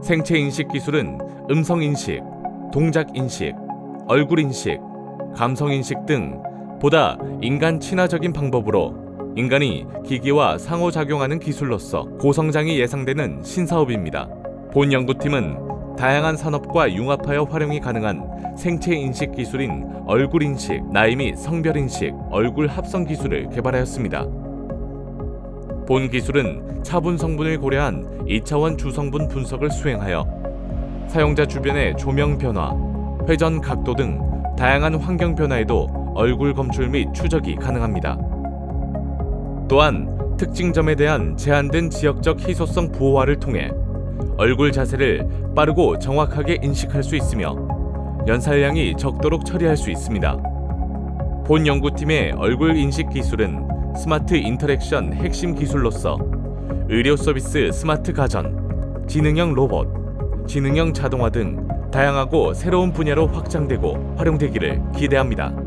생체 인식 기술은 음성 인식, 동작 인식, 얼굴 인식, 감성 인식 등 보다 인간 친화적인 방법으로 인간이 기기와 상호작용하는 기술로서 고성장이 예상되는 신사업입니다. 본 연구팀은 다양한 산업과 융합하여 활용이 가능한 생체 인식 기술인 얼굴 인식, 나이 및 성별 인식, 얼굴 합성 기술을 개발하였습니다. 본 기술은 차분 성분을 고려한 2차원 주성분 분석을 수행하여 사용자 주변의 조명 변화, 회전 각도 등 다양한 환경 변화에도 얼굴 검출 및 추적이 가능합니다. 또한 특징점에 대한 제한된 지역적 희소성 부호화를 통해 얼굴 자세를 빠르고 정확하게 인식할 수 있으며 연산량이 적도록 처리할 수 있습니다. 본 연구팀의 얼굴 인식 기술은 스마트 인터랙션 핵심 기술로서 의료 서비스 스마트 가전, 지능형 로봇, 지능형 자동화 등 다양하고 새로운 분야로 확장되고 활용되기를 기대합니다.